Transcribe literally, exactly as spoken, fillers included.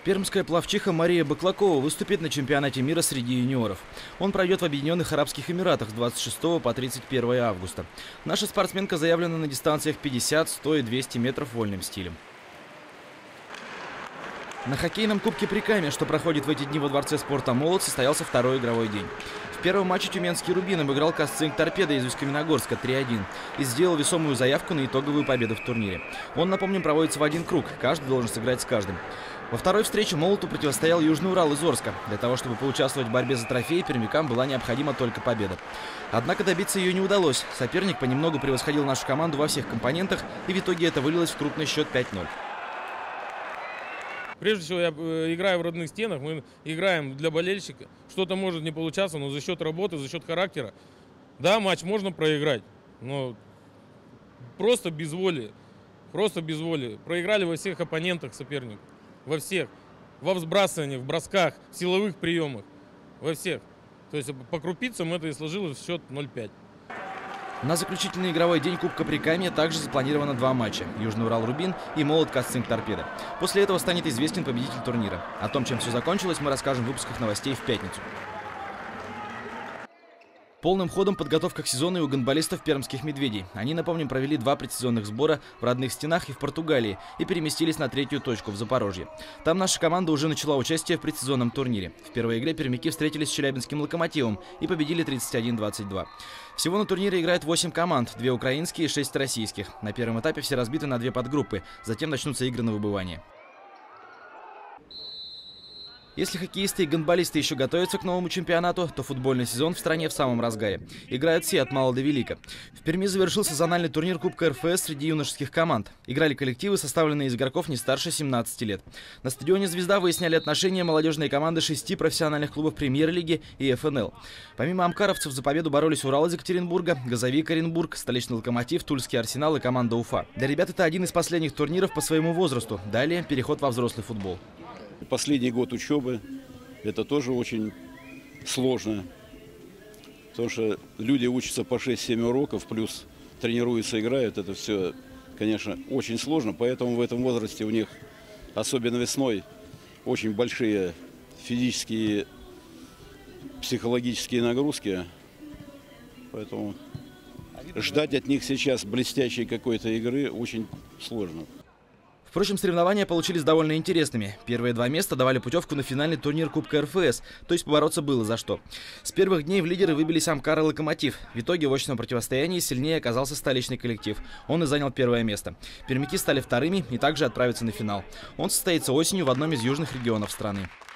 Пермская пловчиха Мария Баклакова выступит на чемпионате мира среди юниоров. Он пройдет в Объединенных Арабских Эмиратах с двадцать шестого по тридцать первое августа. Наша спортсменка заявлена на дистанциях пятьдесят, сто и двести метров вольным стилем. На хоккейном кубке Прикамья, что проходит в эти дни во Дворце спорта «Молот», состоялся второй игровой день. В первом матче тюменский «Рубин» обыграл Казцинк «Торпедо» из Усть-Каменогорска три один и сделал весомую заявку на итоговую победу в турнире. Он, напомним, проводится в один круг, каждый должен сыграть с каждым. Во второй встрече «Молоту» противостоял Южный Урал из Орска. Для того, чтобы поучаствовать в борьбе за трофей, пермякам была необходима только победа. Однако добиться ее не удалось. Соперник понемногу превосходил нашу команду во всех компонентах, и в итоге это вылилось в крупный счет пять ноль. Прежде всего, я играю в родных стенах, мы играем для болельщика. Что-то может не получаться, но за счет работы, за счет характера. Да, матч можно проиграть, но просто без воли. Просто без воли. Проиграли во всех оппонентах соперников. Во всех. Во взбрасывании, в бросках, в силовых приемах. Во всех. То есть по крупицам это и сложилось в счет ноль пять. На заключительный игровой день Кубка Прикамья также запланировано два матча – Южный Урал-Рубин и Молот Казцинк «Торпедо». После этого станет известен победитель турнира. О том, чем все закончилось, мы расскажем в выпусках новостей в пятницу. Полным ходом подготовка к сезону и у гандболистов пермских «Медведей». Они, напомним, провели два предсезонных сбора в родных стенах и в Португалии и переместились на третью точку в Запорожье. Там наша команда уже начала участие в предсезонном турнире. В первой игре пермяки встретились с Челябинским «Локомотивом» и победили тридцать один двадцать два. Всего на турнире играет восемь команд, две украинские и шесть российских. На первом этапе все разбиты на две подгруппы, затем начнутся игры на выбывание. Если хоккеисты и гандболисты еще готовятся к новому чемпионату, то футбольный сезон в стране в самом разгаре. Играют все от мала до велика. В Перми завершился зональный турнир Кубка эр эф эс среди юношеских команд. Играли коллективы, составленные из игроков не старше семнадцати лет. На стадионе «Звезда» выясняли отношения молодежные команды шести профессиональных клубов премьер-лиги и эф эн эл. Помимо амкаровцев за победу боролись Урал из Екатеринбурга, Газовик Оренбург, столичный «Локомотив», Тульский Арсенал и команда Уфа. Для ребят это один из последних турниров по своему возрасту. Далее переход во взрослый футбол. Последний год учебы – это тоже очень сложно, потому что люди учатся по шесть-семь уроков, плюс тренируются, играют. Это все, конечно, очень сложно, поэтому в этом возрасте у них, особенно весной, очень большие физические, психологические нагрузки. Поэтому ждать от них сейчас блестящей какой-то игры очень сложно. Впрочем, соревнования получились довольно интересными. Первые два места давали путевку на финальный турнир Кубка эр эф эс, то есть побороться было за что. С первых дней в лидеры выбились Амкар и Локомотив. В итоге в очном противостоянии сильнее оказался столичный коллектив. Он и занял первое место. Пермяки стали вторыми и также отправятся на финал. Он состоится осенью в одном из южных регионов страны.